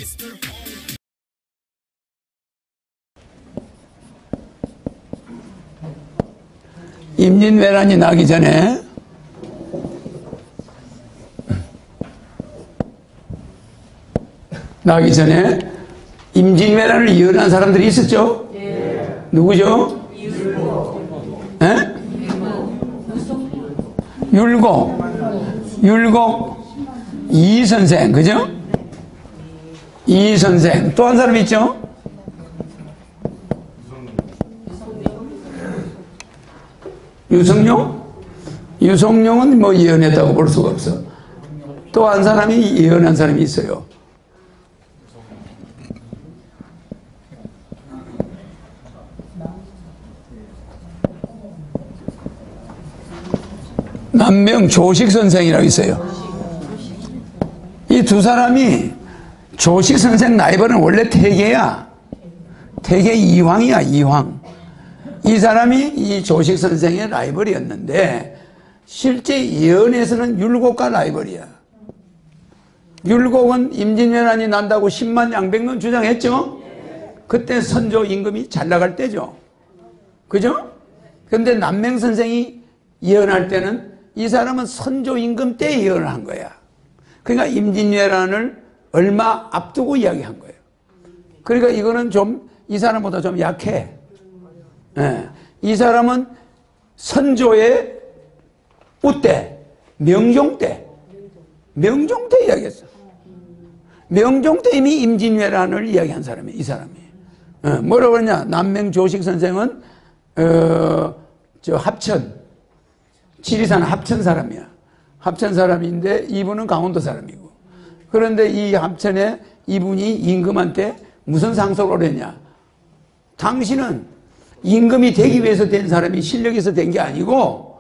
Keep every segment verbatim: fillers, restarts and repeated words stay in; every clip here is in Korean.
임진왜란이 나기 전에 나기 전에 임진왜란을 예언한 사람들이 있었죠? 예. 누구죠? 율곡. 예? 율곡. 율곡 이 선생, 그죠? 이 선생. 또 한 사람 있죠? 유성룡? 유성룡은 뭐 예언했다고 볼 수가 없어. 또 한 사람이 예언한 사람이 있어요. 남명 조식 선생이라고 있어요. 이 두 사람이, 조식 선생 라이벌은 원래 태계야. 태계 이황이야, 이황. 이 사람이 이 조식 선생의 라이벌이었는데 실제 예언에서는 율곡과 라이벌이야. 율곡은 임진왜란이 난다고 십만 양백명 주장했죠? 그때 선조 임금이 잘 나갈 때죠. 그죠? 그런데 남명 선생이 예언할 때는 이 사람은 선조 임금 때 예언을 한 거야. 그러니까 임진왜란을 얼마 앞두고 이야기한 거예요. 그러니까 이거는 좀 이 사람보다 좀 약해. 예. 이 사람은 선조의 우때, 명종 때, 명종 때 이야기했어. 명종 때 이미 임진왜란을 이야기한 사람이에요, 이 사람이. 예. 뭐라고 그러냐? 남명 조식 선생은, 어, 저 합천, 지리산 합천 사람이야. 합천 사람인데 이분은 강원도 사람이고. 그런데 이 합천에 이분이 임금한테 무슨 상소를 했냐? 당신은 임금이 되기 위해서 된 사람이 실력에서 된 게 아니고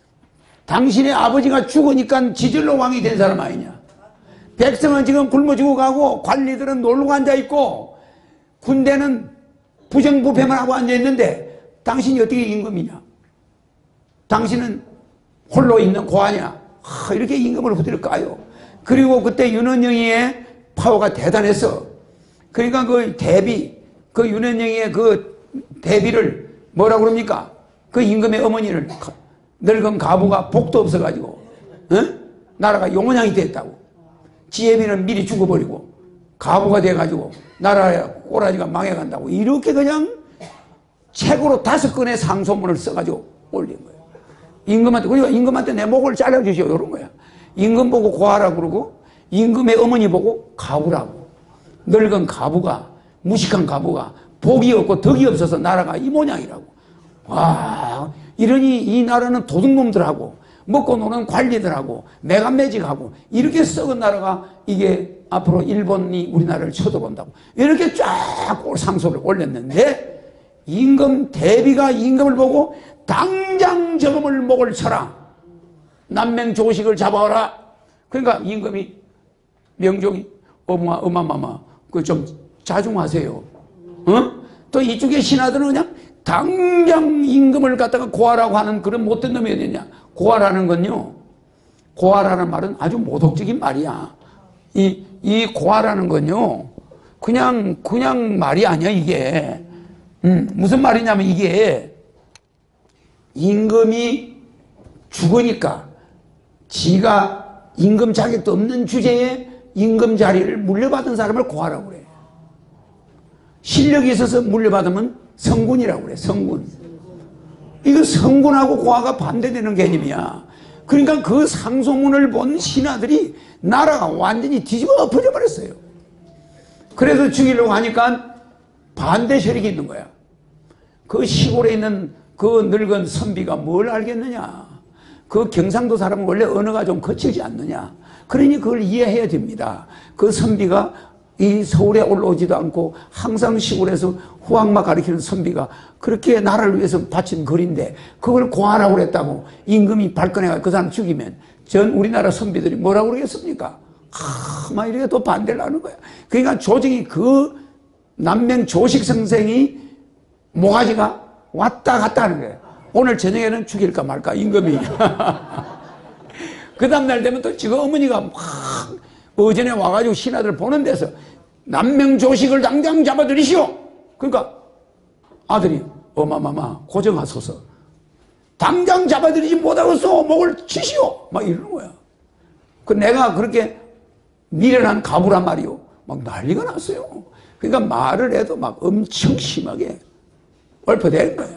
당신의 아버지가 죽으니까 지절로 왕이 된 사람 아니냐. 백성은 지금 굶어 죽어가고 관리들은 놀고 앉아있고 군대는 부정부패만 하고 앉아있는데 당신이 어떻게 임금이냐. 당신은 홀로 있는 고아냐. 하, 이렇게 임금을 후드릴까요. 그리고 그때 윤원영이의 파워가 대단했어. 그러니까 그 대비, 그 윤원영이의 그 대비를 뭐라고 그럽니까? 그 임금의 어머니를 늙은 가부가 복도 없어가지고 어? 나라가 용원양이 됐다고. 지혜비는 미리 죽어버리고 가부가 돼가지고 나라의 꼬라지가 망해간다고. 이렇게 그냥 책으로 다섯 건의 상소문을 써가지고 올린 거예요. 임금한테. 그러니까 임금한테 내 목을 잘라주시오 이런 거야. 임금 보고 고하라고 그러고 임금의 어머니 보고 가부라고. 늙은 가부가, 무식한 가부가 복이 없고 덕이 없어서 나라가 이 모양이라고. 와, 이러니 이 나라는 도둑놈들하고 먹고 노는 관리들하고 매간매직하고 이렇게 썩은 나라가 이게 앞으로 일본이 우리나라를 쳐다본다고 이렇게 쫙 상소를 올렸는데 임금 대비가 임금을 보고 당장 저금을 목을 쳐라. 남명 조식을 잡아라. 그러니까 임금이 명종이 어마 어마마마 그 좀 자중하세요. 어? 또 이쪽에 신하들은 그냥 당장 임금을 갖다가 고하라고 하는 그런 못된 놈이 어디냐. 고하라는 건요. 고하라는 말은 아주 모독적인 말이야. 이, 이 고하라는 건요. 그냥, 그냥 말이 아니야, 이게. 음, 무슨 말이냐면 이게 임금이 죽으니까 지가 임금 자격도 없는 주제에 임금 자리를 물려받은 사람을 고하라고 그래. 실력이 있어서 물려받으면 성군이라고 그래. 성군. 이거 성군하고 고하가 반대되는 개념이야. 그러니까 그 상소문을 본 신하들이 나라가 완전히 뒤집어 엎어져 버렸어요. 그래서 죽이려고 하니까 반대 세력이 있는 거야. 그 시골에 있는 그 늙은 선비가 뭘 알겠느냐. 그 경상도 사람은 원래 언어가 좀 거칠지 않느냐. 그러니 그걸 이해해야 됩니다. 그 선비가 이 서울에 올라오지도 않고 항상 시골에서 후학마 가르치는 선비가 그렇게 나라를 위해서 바친 글인데 그걸 고하라고 그랬다고 임금이 발끈해가 그 사람 죽이면 전 우리나라 선비들이 뭐라고 그러겠습니까? 아, 막 이렇게 또 반대를 하는 거야. 그러니까 조정이 그 남명 조식 선생이 모가지가 왔다 갔다 하는 거예요. 오늘 저녁에는 죽일까 말까 임금이. 그 다음날 되면 또 지금 어머니가 막 어전에 와가지고 신하들 보는 데서 남명조식을 당장 잡아들이시오. 그러니까 아들이 어마마마 고정하소서. 당장 잡아들이지 못하겠어. 목을 치시오. 막 이러는 거야. 그 내가 그렇게 미련한 가부란 말이오. 막 난리가 났어요. 그러니까 말을 해도 막 엄청 심하게 얽혀대는 거야.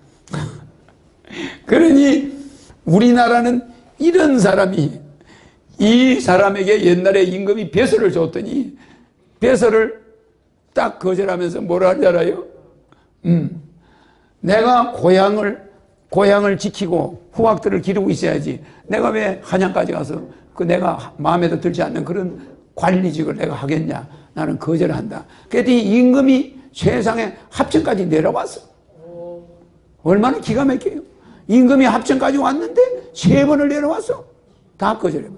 그러니 우리나라는 이런 사람이, 이 사람에게 옛날에 임금이 배설을 줬더니 배설을 딱 거절하면서 뭐라 하는지 알아요? 음, 내가 고향을 고향을 지키고 후학들을 기르고 있어야지 내가 왜 한양까지 가서 그 내가 마음에도 들지 않는 그런 관리직을 내가 하겠냐. 나는 거절한다. 그랬더니 임금이 세상에 합천까지 내려왔어. 얼마나 기가 막혀요. 임금이 합천까지 왔는데 세 번을 내려왔어. 다 거절해버려.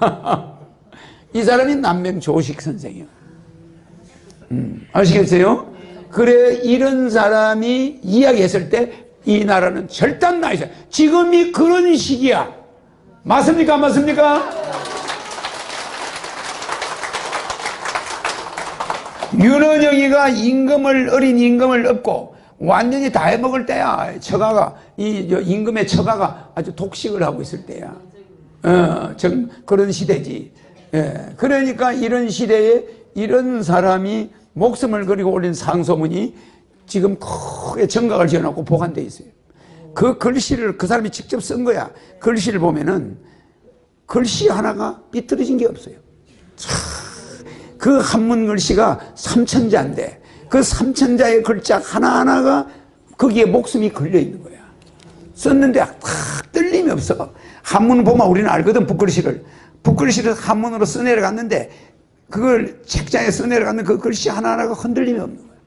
이 사람이 남명조식 선생이에요. 음, 아시겠어요? 그래, 이런 사람이 이야기했을 때 이 나라는 절단 나이죠. 지금이 그런 시기야. 맞습니까? 맞습니까? 윤원영이가 임금을, 어린 임금을 업고 완전히 다 해먹을 때야. 처가가, 이 임금의 처가가 아주 독식을 하고 있을 때야. 어, 좀 그런 시대지. 예. 그러니까 이런 시대에 이런 사람이 목숨을 걸고 올린 상소문이 지금 크게 정각을 지어놓고 보관되어 있어요. 그 글씨를 그 사람이 직접 쓴 거야. 글씨를 보면은 글씨 하나가 삐뚤어진 게 없어요. 그 한문 글씨가 삼천자인데 그 삼천자의 글자 하나하나가 거기에 목숨이 걸려 있는 거야. 썼는데 탁 떨림이 없어. 한문 보면 우리는 알거든, 붓글씨를. 붓글씨를 한문으로 써내려갔는데 그걸 책장에 써내려갔는 그 글씨 하나하나가 흔들림이 없는 거야.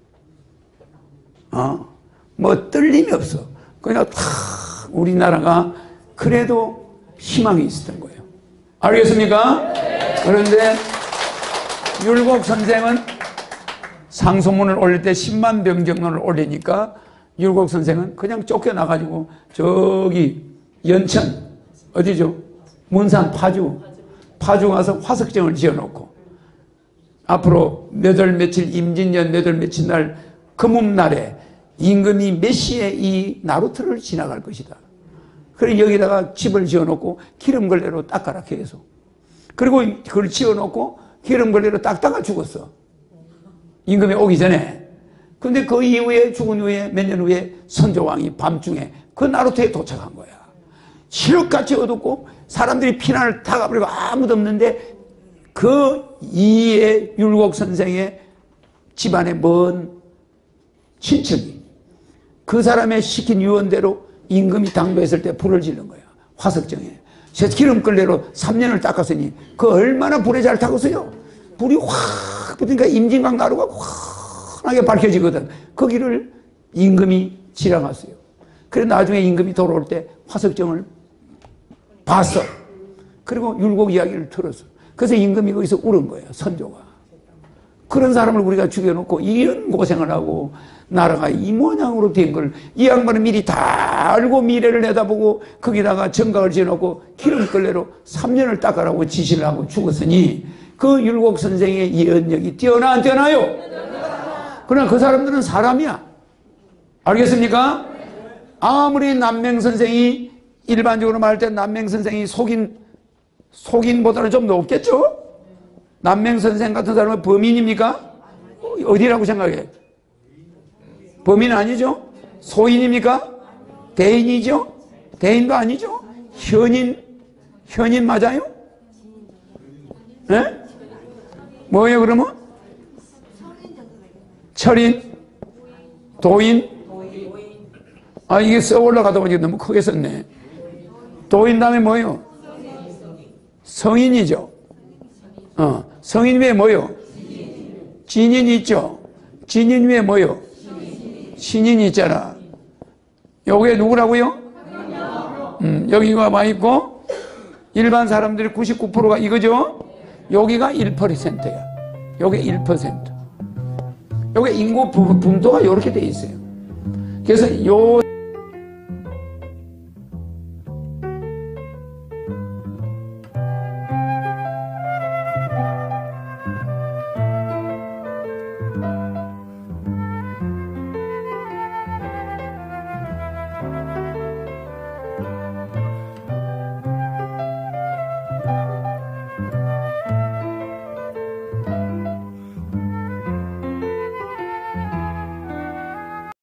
어? 뭐 떨림이 없어. 그러니까 탁 우리나라가 그래도 희망이 있었던 거예요. 알겠습니까? 그런데 율곡 선생은 상소문을 올릴 때 십만 병정론을 올리니까 율곡 선생은 그냥 쫓겨나가지고 저기 연천 어디죠? 문산 파주 파주 가서 화석정을 지어놓고 앞으로 몇월 며칠 임진년 몇월 며칠 날 금음날에 임금이 몇 시에 이 나루터를 지나갈 것이다. 그래 여기다가 집을 지어놓고 기름걸레로 닦아라 계속. 그리고 그걸 지어놓고 기름걸레로 닦다가 죽었어. 임금이 오기 전에. 근데 그 이후에 죽은 후에 몇 년 후에 선조왕이 밤중에 그 나루터에 도착한 거야. 실룩같이 어둡고 사람들이 피난을 다 가버리고 아무도 없는데 그 이의 율곡 선생의 집안의 먼 친척이 그 사람의 시킨 유언대로 임금이 당도했을 때 불을 지른 거야. 화석정에. 기름걸레로 삼 년을 닦았으니 그 얼마나 불에 잘 타겠어요. 불이 확 붙으니까 임진강 나루가 환하게 밝혀지거든. 거기를 임금이 지나갔어요. 그래 나중에 임금이 돌아올 때 화석정을 봤어. 그리고 율곡 이야기를 들었어. 그래서 임금이 거기서 울은 거예요. 선조가. 그런 사람을 우리가 죽여놓고 이런 고생을 하고 나라가 이 모양으로 된 걸 이 양반은 미리 다 알고 미래를 내다보고 거기다가 정각을 지어놓고 기름걸레로 삼 년을 닦아라고 지시를 하고 죽었으니 그 율곡 선생의 예언력이 뛰어나 안 뛰어나요? 그러나 그 사람들은 사람이야. 알겠습니까? 아무리 남명 선생이 일반적으로 말할 때 남명 선생이 속인 속인보다는 좀 높겠죠? 남명 선생 같은 사람은 범인입니까? 어디라고 생각해? 범인 아니죠? 소인입니까? 대인이죠? 대인도 아니죠? 현인, 현인 맞아요? 네? 뭐예요 그러면? 철인? 도인? 아 이게 써 올라가다 보니까 너무 크게 썼네. 도인 다음에 뭐예요? 성인이죠. 어, 성인 위에 뭐요? 진인이 있죠. 진인 위에 뭐요? 신인이 있잖아. 요게 누구라고요? 음, 여기가 와 있고 일반 사람들이 구십구 퍼센트가 이거죠. 여기가 일 퍼센트야. 요게 일 퍼센트. 요게 인구 분도가 이렇게 돼 있어요. 그래서 요